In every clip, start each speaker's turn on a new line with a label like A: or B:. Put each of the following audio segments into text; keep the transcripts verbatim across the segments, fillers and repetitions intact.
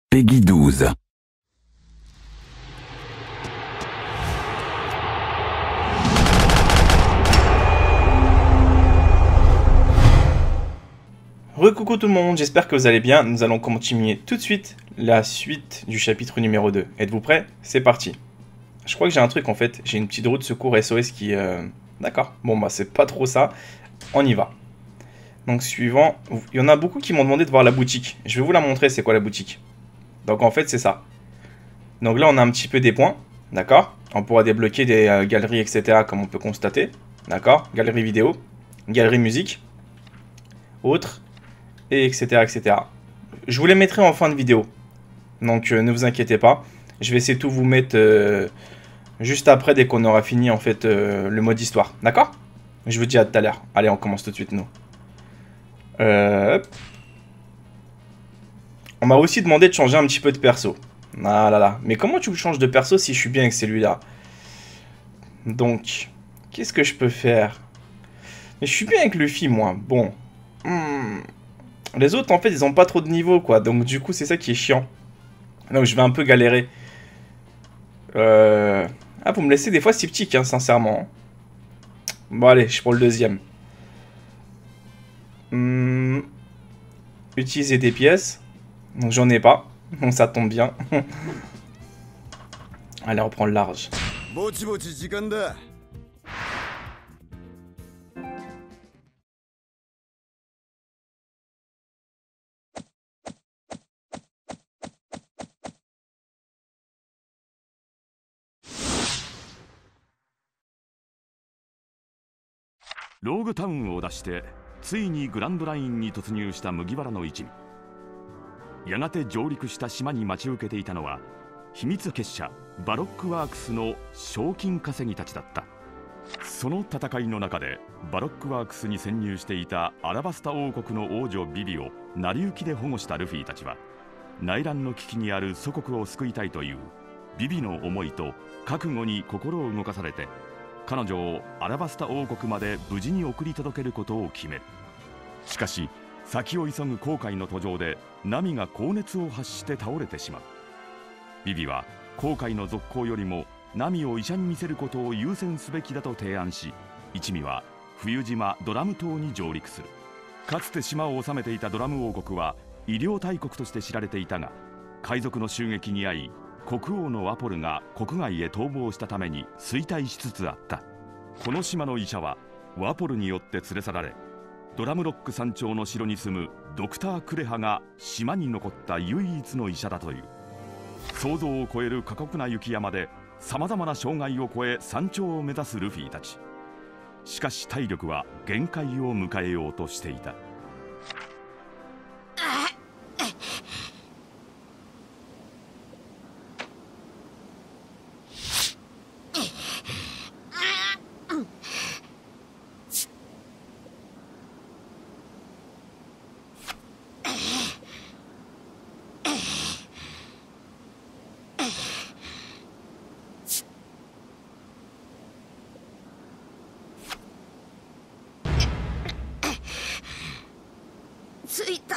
A: Peggy douze.
B: Recoucou tout le monde, j'espère que vous allez bien. Nous allons continuer tout de suite la suite du chapitre numéro deux. Êtes-vous prêts? C'est parti. Je crois que j'ai un truc en fait, j'ai une petite roue de secours S O S qui... Euh... D'accord, bon bah c'est pas trop ça, on y va. Donc suivant, il y en a beaucoup qui m'ont demandé de voir la boutique. Je vais vous la montrer, c'est quoi la boutique. Donc en fait c'est ça. Donc là on a un petit peu des points, d'accord. On pourra débloquer des euh, galeries et cetera comme on peut constater, d'accord. Galerie vidéo, galerie musique, autres, et etc etc. Je vous les mettrai en fin de vidéo, donc euh, ne vous inquiétez pas. Je vais essayer de tout vous mettre euh, juste après dès qu'on aura fini en fait euh, le mode histoire, d'accord. Je vous dis à tout à l'heure. Allez on commence tout de suite nous. Euh... On m'a aussi demandé de changer un petit peu de perso. Ah là là. Mais comment tu changes de perso si je suis bien avec celui-là? Donc, qu'est-ce que je peux faire? Mais je suis bien avec Luffy, moi. Bon. Hmm. Les autres, en fait, ils ont pas trop de niveau, quoi. Donc, du coup, c'est ça qui est chiant. Donc, je vais un peu galérer. Euh... Ah, vous me laissez des fois sceptique, hein, sincèrement. Bon, allez, je prends le deuxième. Hmm. Utiliser des pièces. Donc, j'en ai pas. Donc, ça tombe bien. Allez, on prend le large.
C: ローグタウンを出してついにグランドラインに突入した麦わらの一味。やがて上陸した島に待ち受けていたのは秘密結社バロックワークスの賞金稼ぎたちだった。その戦いの中でバロックワークスに潜入していたアラバスタ王国の王女ビビを成り行きで保護したルフィたちは、内乱の危機にある祖国を救いたいというビビの思いと覚悟に心を動かされて、彼女をアラバスタ王国まで無事に送り届けることを決める。しかし先を急ぐ航海の途上でナミが高熱を発して倒れてしまう。ビビは航海の続行よりもナミを医者に見せることを優先すべきだと提案し、一味は冬島ドラム島に上陸する。かつて島を治めていたドラム王国は医療大国として知られていたが、海賊の襲撃に遭い国王のワポルが国外へ逃亡したために衰退しつつあった。この島の医者はワポルによって連れ去られ、ドラムロック山頂の城に住むドクター・クレハが島に残った唯一の医者だという。想像を超える過酷な雪山でさまざまな障害を越え山頂を目指すルフィたち。しかし体力は限界を迎えようとしていた。
D: 着いた。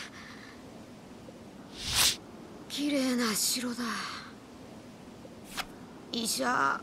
D: 綺麗な城だ。医者。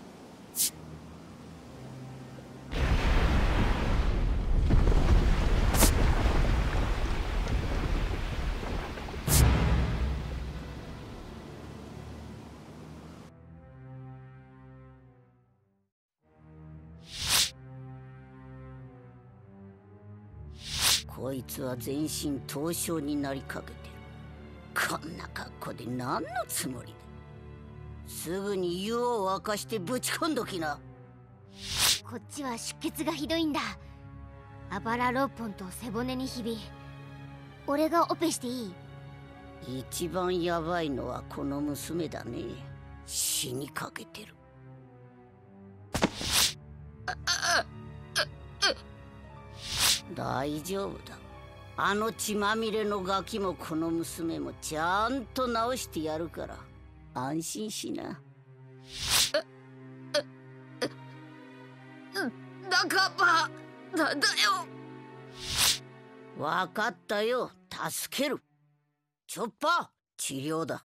D: こいつは全身凍傷になりかけてる。こんな格好で何のつもりだ。すぐに湯を沸かしてぶち込んどきな。
E: こっちは出血がひどいんだ。あばらろっぽんと背骨にひび。俺がオペしていい？
D: 一番ヤバいのはこの娘だね。死にかけてる。大丈夫だ。あの血まみれのガキもこの娘もちゃんと治してやるから安心しな。仲間なんだよ。わかったよ。助ける。チョッパー治療だ。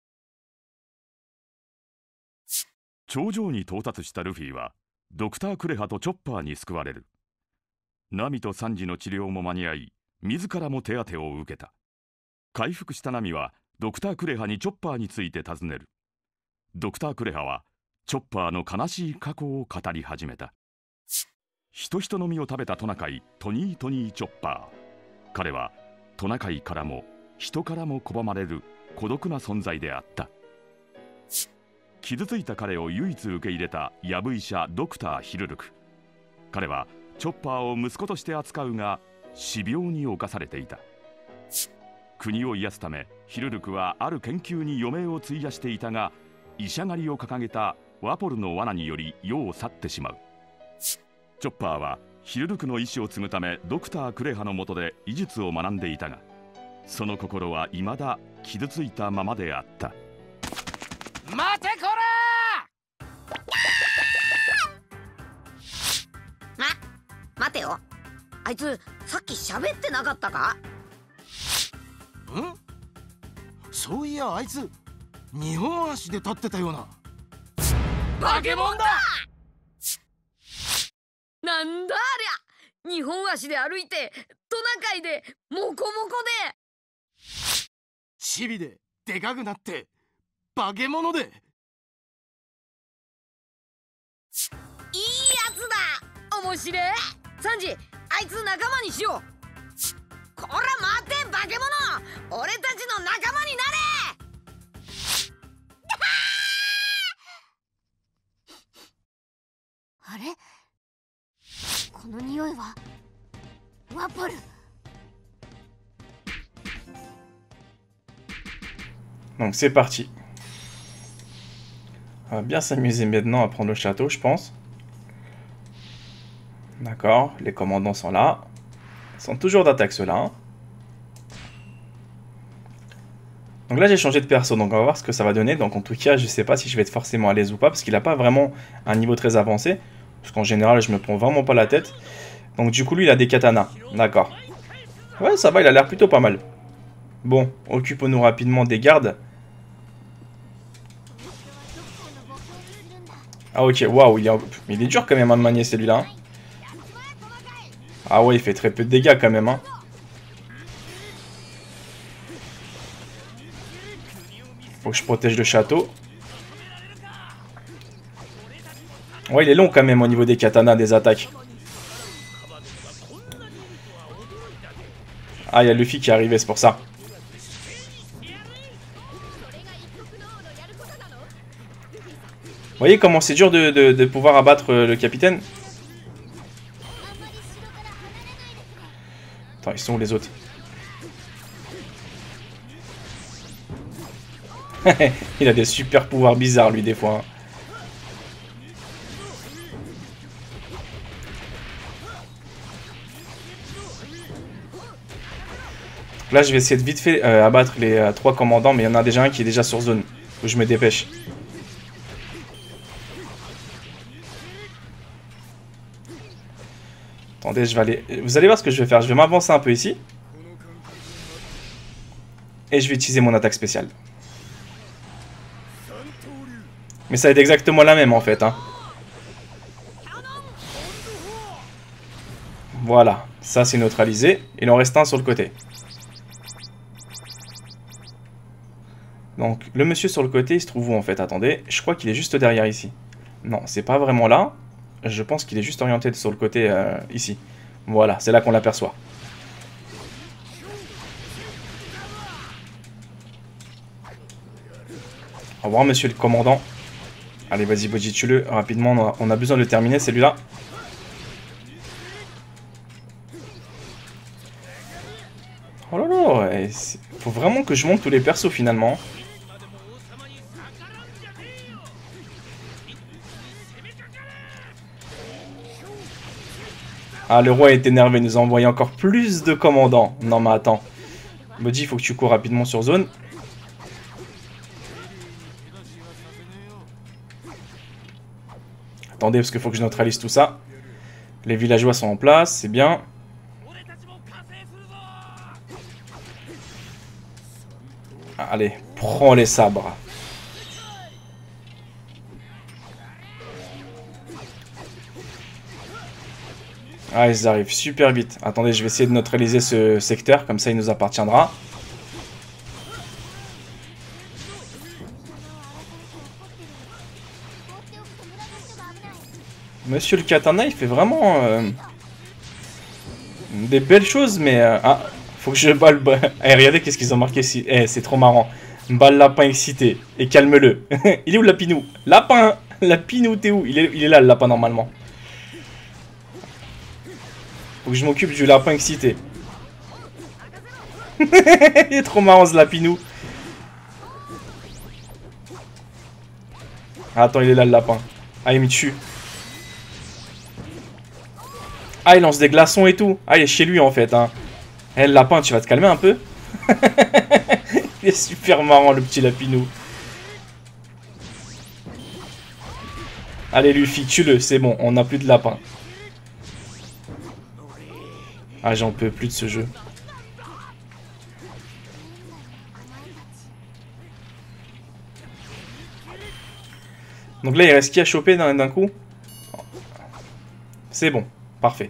C: 頂上に到達したルフィはドクター・クレハとチョッパーに救われる。ナミとサンジの治療も間に合い、自らも手当てを受けた。回復したナミはドクター・クレハにチョッパーについて尋ねる。ドクター・クレハはチョッパーの悲しい過去を語り始めた。人人の実を食べたトナカイトニートニーチョッパー。彼はトナカイからも人からも拒まれる孤独な存在であった。傷ついた彼を唯一受け入れたヤブ医者ドクター・ヒルルク。彼はチョッパーを息子として扱うが死病に侵されていた。国を癒すためヒルルクはある研究に余命を費やしていたが、医者狩りを掲げたワポルの罠により世を去ってしまう。チョッパーはヒルルクの意志を継ぐためドクター・クレハの下で医術を学んでいたが、その心は未だ傷ついたままであった。
A: 待てこら
D: ま、待てよ。あいつさっき喋ってなかったか？
A: ん？そういやあいつ二本足で立ってたような。
F: バケモンだ。なんだありゃ、二本足で歩いてトナカイでモコモコで
A: チビででかくなって化け物で。いいや
F: つだ。面白え。サンジ、あいつ仲間にしよう。こら待て化け物、俺たちの仲間になれ。
E: あれ、この匂いはワポル。
B: Donc c'est parti. On va bien s'amuser maintenant à prendre le château, je pense. D'accord, les commandants sont là. Ils sont toujours d'attaque ceux-là. Hein. Donc là j'ai changé de perso, donc on va voir ce que ça va donner. Donc en tout cas je sais pas si je vais être forcément à l'aise ou pas, parce qu'il n'a pas vraiment un niveau très avancé. Parce qu'en général je me prends vraiment pas la tête. Donc du coup lui il a des katanas, d'accord. Ouais ça va, il a l'air plutôt pas mal. Bon, occupons-nous rapidement des gardes. Ah ok, waouh, il, est... il est dur quand même à manier celui-là. Hein. Ah ouais, il fait très peu de dégâts quand même. Hein. Faut que je protège le château. Ouais, il est long quand même au niveau des katanas, des attaques. Ah, il y a Luffy qui est arrivé, c'est pour ça. Vous voyez comment c'est dur de, de, de pouvoir abattre le capitaine? Attends, ils sont où les autres? Il a des super pouvoirs bizarres lui des fois. Hein. Là je vais essayer de vite fait euh, abattre les euh, trois commandants, mais il y en a déjà un qui est déjà sur zone. Faut que je me dépêche. Attendez, je vais aller... Vous allez voir ce que je vais faire. Je vais m'avancer un peu ici. Et je vais utiliser mon attaque spéciale. Mais ça va être exactement la même en fait. Hein. Voilà. Ça c'est neutralisé. Il en reste un sur le côté. Donc le monsieur sur le côté il se trouve où en fait? Attendez. Je crois qu'il est juste derrière ici. Non, c'est pas vraiment là. Je pense qu'il est juste orienté sur le côté euh, ici. Voilà, c'est là qu'on l'aperçoit. Au revoir, monsieur le commandant. Allez, vas-y, Boji, tue-le rapidement. On a, on a besoin de le terminer, celui-là. Oh là là, il faut vraiment que je monte tous les persos finalement. Ah, le roi est énervé, il nous a envoyé encore plus de commandants. Non, mais attends. Bodhi, il faut que tu cours rapidement sur zone. Attendez, parce qu'il faut que je neutralise tout ça. Les villageois sont en place, c'est bien. Allez, Prends les sabres. Ah, ils arrivent super vite. Attendez, je vais essayer de neutraliser ce secteur, comme ça il nous appartiendra. Monsieur le katana, il fait vraiment euh, des belles choses, mais... Euh, ah, faut que je balle... Eh, regardez qu'est-ce qu'ils ont marqué ici. Eh, c'est trop marrant. Balle lapin excité. Et calme-le. Il est où le lapinou? Lapin! Lapinou, t'es où? il est, il est là, le lapin, normalement. Faut que je m'occupe du lapin excité. Il est trop marrant, ce lapinou. Ah, attends, il est là, le lapin. Ah, il me tue. Ah, il lance des glaçons et tout. Ah, il est chez lui, en fait, hein. Eh, le lapin, tu vas te calmer un peu? Il est super marrant, le petit lapinou. Allez, Luffy, tue-le, c'est bon, on n'a plus de lapin. Ah, j'en peux plus de ce jeu. Donc là, il reste qui à choper d'un coup? C'est bon, parfait.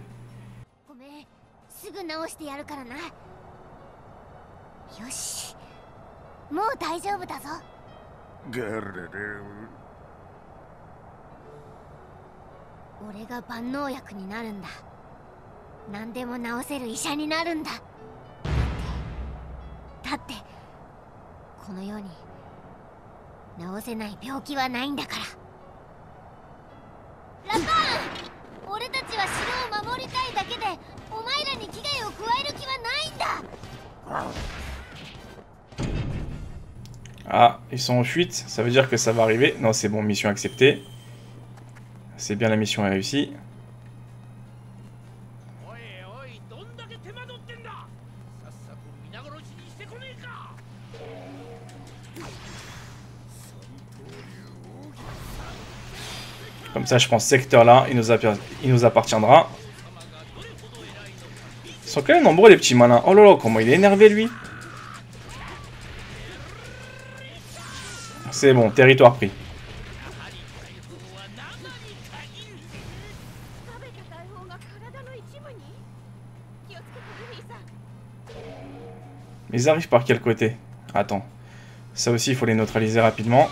B: Ah, ils sont en fuite, ça veut dire que ça va arriver. Non, c'est bon, mission acceptée. C'est bien, la mission est réussie. Comme ça, je prends ce secteur-là, il, il nous appartiendra. Ils sont quand même nombreux, les petits malins. Oh là là, comment il est énervé, lui. C'est bon, territoire pris. Ils arrivent par quel côté? Attends. Ça aussi, il faut les neutraliser rapidement.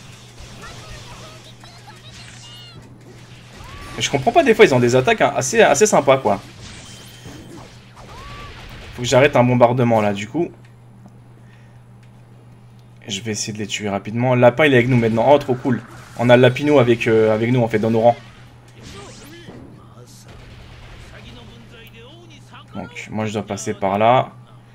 B: Je comprends pas, des fois, ils ont des attaques hein, assez, assez sympas, quoi. Faut que j'arrête un bombardement, là, du coup. Je vais essayer de les tuer rapidement. Le lapin, il est avec nous maintenant. Oh, trop cool. On a le lapinou avec, euh, avec nous, en fait, dans nos rangs. Donc, moi, je dois passer par là.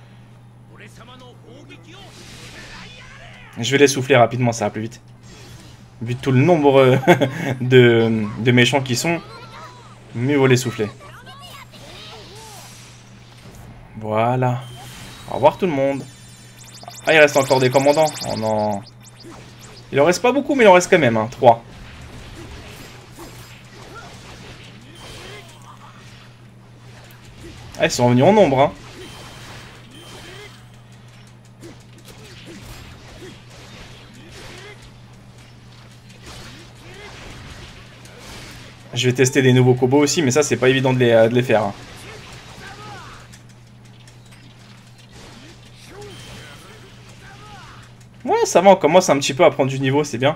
B: Je vais les souffler rapidement, ça va plus vite. Vu tout le nombre de, de méchants qui sont, mieux vaut les souffler. Voilà. Au revoir tout le monde. Ah, il reste encore des commandants. Oh non. Il en reste pas beaucoup, mais il en reste quand même, hein. trois. Ah, ils sont revenus en nombre, hein. Je vais tester des nouveaux combos aussi, mais ça, c'est pas évident de les, de les faire. Hein. Ouais, ça va, on commence un petit peu à prendre du niveau, c'est bien.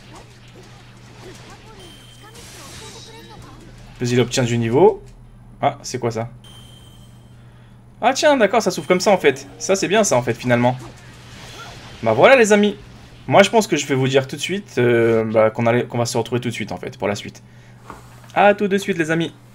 B: Puis il obtient du niveau. Ah, c'est quoi ça? Ah tiens, d'accord, ça s'ouvre comme ça en fait. Ça, c'est bien ça en fait, finalement. Bah voilà les amis. Moi, je pense que je vais vous dire tout de suite euh, bah, qu'on qu'on va se retrouver tout de suite en fait, pour la suite. A tout de suite les amis.